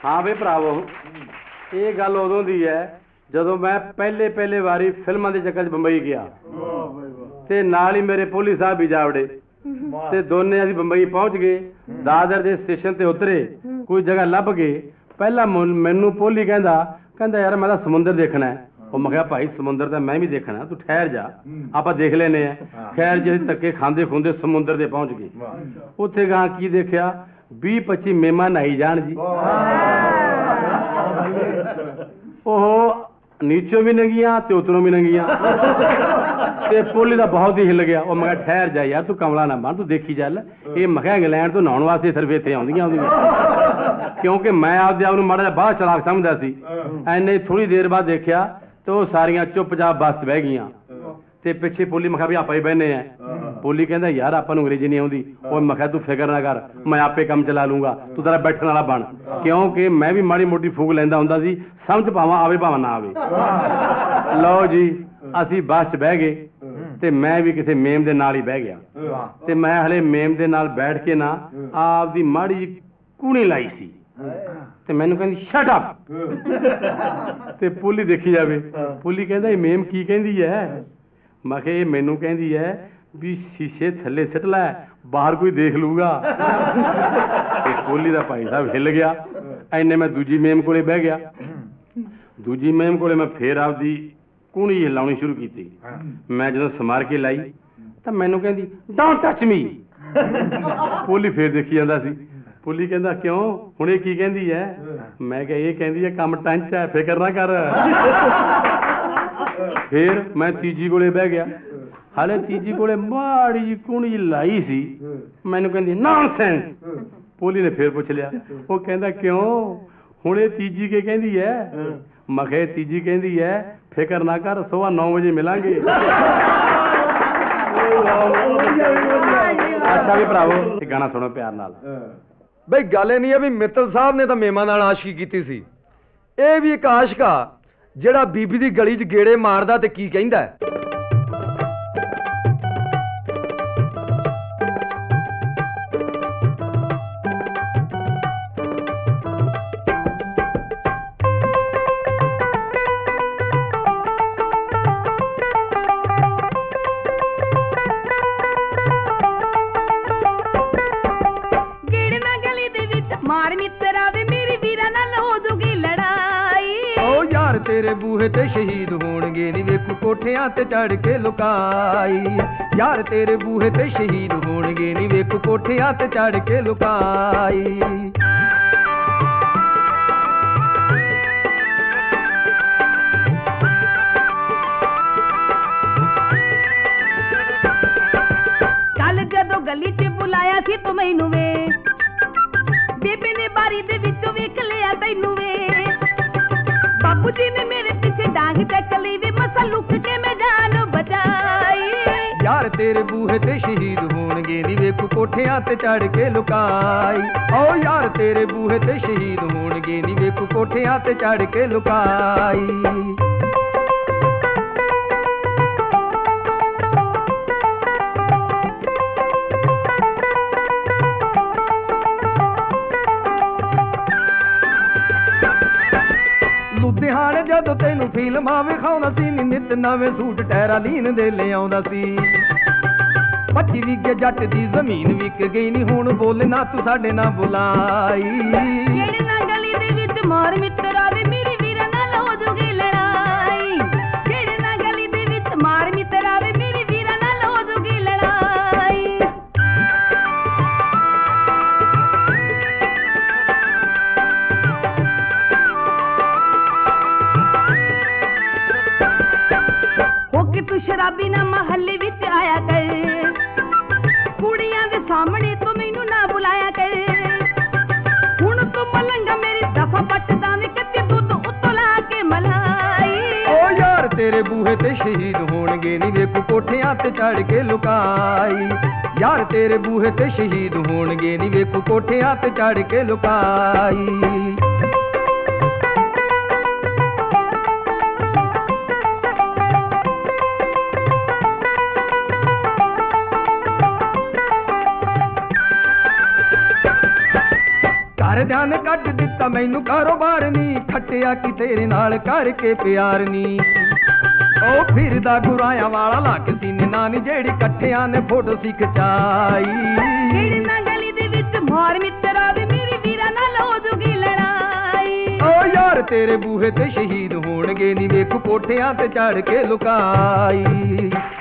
हाँ बे भरावो, ये गल उदों दी है जदों मैं पहले वारी फिल्मां दे चक्कर च बंबई गया ते नाल ही मेरे पोली साहब भी जावड़े ते दोने असीं बंबई पहुंच गए। दादर दे स्टेशन ते उतरे, कोई जगह लभ गए। पहला मैनू पोली कहंदा यार मैं तां समुंदर देखना है। मैं कहा भाई समुंदर तो मैं भी देखना, तू ठहर जा, आप देख लेने हैं। खैर जी धक्के खांदे खुंदे समुंदर दे पहुंच गए। उत्थे गां की देखा 20-25 मेमा नहाई जान जी। ओह नीचों भी नंगियां ते उतरों भी नंगियां ते पोली दा बहुत ही हिल गया। मैं कहा ठहर जा यार, तू कमला ना बन, तू देखी चल। ये मैं कहा इंग्लैंड तो नहाउण वास्ते सिर्फ इत्थे आउंदियां क्योंकि मैं आपदे आप नूं माड़ा जिहा बाहर चलाक समझदा सी। ऐने थोड़ी देर बाद देखिया तो सारियां चुपचाप बस बह गईयां ते पिछे पोली मैं कहा भी आपां ही बहने हैं। पोली कहंदा यार आपां नूं अंग्रेजी नहीं आउंदी। मैं कहा तू फिकर ना कर, मैं आपे काम चला लूंगा, तू जरा बैठण वाला बन। क्योंकि मैं भी माड़ी मोटी फूक लैंदा हुंदा सी, समझ भावां आवे भावां ना आवे। लो जी असीं बस च बह गए ते मैं भी किसी मेम दे नाल ही बह गया ते मैं हले मेम दे नाल बैठ के ना आपदी माड़ी जी कूणी लाई सी ते मैनू कहंदी शट अप ते पुली देखी जावे। पुली कहंदा ये मेम की कहंदी है? मैं कहा ये मैनू कहंदी है भी शीशे थल्ले सिट लै, बाहर कोई देख लूगा। पुली दा भाई साहब हिल गया। इन्ने मैं दूजी मेम कोले बह गया। दूजी मेम कोले मैं फिर आपदी कूणी हिलाउणी शुरू की। मैं जदों समार के लाई तो मैनू कहंदी डोंट टच मी। पुली फिर देखी जांदा सी। पुली कहंदा क्यों हुण ये की कहंदी है? मैं कहा ये कहंदी है काम टंच है, फिकर ना कर। फिर मैं तीजी कोले बह गया। हाले तीजी कोले माड़ी जी कूणी लाई सी। मैनू कहंदी नॉनसेंस। पुली ने फिर पूछ लिया, वो कहंदा क्यों हुण ये तीजी के कहंदी है? मैं कहा तीजी कहंदी है फिकर ना कर, 9:15 बजे मिलांगे। अच्छा भी भरावो गाना सुनो प्यार नाल। बई गल नहीं है भी मित्तल साहब ने तो मेमा नाल आशिकी की सी। ये भी एक आशिक आ जेड़ा बीबी दी गली च गेड़े मारदा ते की कहंदा है। तेरे बूहे ते शहीद होणगे नी वेखू कोठियां ते चढ़ के लुकाई। यार तेरे बूहे ते शहीद होणगे नी वेखू कोठियां ते चढ़ के लुकाई। कल जदों गली च बुलाया सी तू मैनू वे, बेबे ने बारी दे विचों वेख लिया तैनू वे। बापू जी ने मेरे पीछे डांग चक ली वे, मसा लुक के मैं जान बचाई। यार तेरे बूहे ते शहीद होणगे नी वेखू कोठियां ते चढ़ के लुकाई। ओ यार तेरे बूहे ते शहीद होणगे नी वेखू कोठियां ते चढ़ के लुकाई। लुधियाने जदों तैनू फिल्मां विखाउंदा सी नी नित नवें सूट टैरालीन दे ले आउंदा सी। 25 विगे जट दी जमीन विक गई नी हुण बोल ना तू साडे ना बुलाई। जेड़े ना गली दे विच मार मित्र आवे मेरी वीरा नाल हो जूगी लड़ाई। जेड़े ना गली दे विच मार मित्र आवे मेरी वीरा नाल हो जूगी लड़ाई। तू शराबी ना महल्ले विच आया कर, कुड़ियां दे सामने तू मैनू ना बुलाया कर। हुण तू मलंगा मेरी दफा पटदा वे कच्चे दूध उत्तों ला के मलाई। ओ यार तेरे बूहे ते शहीद होणगे नी वेखू कोठियां ते चढ़ के लुकाई। यार तेरे बूहे ते शहीद होणगे नी वेखू कोठियां ते चढ़ के लुकाई। ध्यान कट दिता ਤਾਂ ਮੈਨੂੰ ਕਾਰੋਬਾਰ ਨੀ, ਖੱਟਿਆ ਕੀ ਤੇਰੇ ਨਾਲ ਕਰਕੇ ਪਿਆਰ ਨੀ। ਉਹ ਫਿਰਦਾ ਗੁਰਾਇਆ ਵਾਲਾ ਲੱਗ ਸੀਨੇ ਨਾਨੀ, ਜਿਹੜੀ ਇਕੱਠਿਆਂ ਨੇ ਫੋਟੋ ਸੀ ਖਿਚਾਈ। ਜਿਹੜੀ ਨਾ ਗਲੀ ਦੇ ਵਿੱਚ ਮਾਰ ਮਿੱਤਰਾ ਵੇ, ਮੇਰੀ ਵੀਰਾ ਨਾਲ ਹੋ ਜੂਗੀ ਲੜਾਈ। ਓ ਯਾਰ ਤੇਰੇ ਬੂਹੇ ਤੇ ਸ਼ਹੀਦ ਹੋਣਗੇ ਨੀ, ਵੇਖ ਕੋਠਿਆਂ ਤੇ ਚੜ ਕੇ ਲੁਕਾਈ।